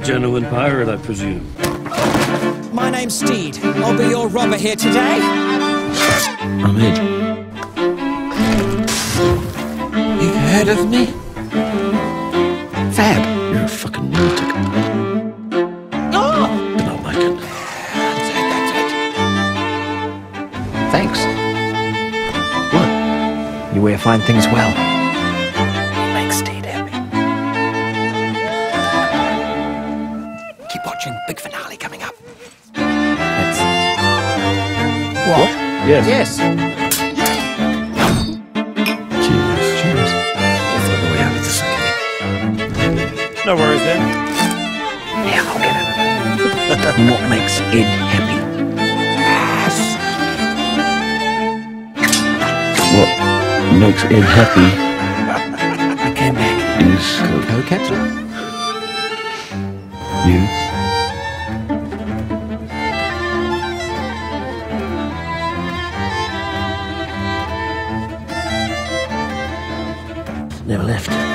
Gentleman pirate, I presume. My name's Stede. I'll be your robber here today. I'm in. You heard of me? Fab. You're a fucking lunatic. Oh! But not like it. That's it. Thanks. What? Your way of find things well. You make Stede happy. Keep watching. Big finale coming up. What? Yes. Yes. Cheers. Off on the way out of the city. No worries then. Yeah, I'll get it. What makes Ed happy? Yes. What makes Ed happy I came back. is Co-captain? you. Never left.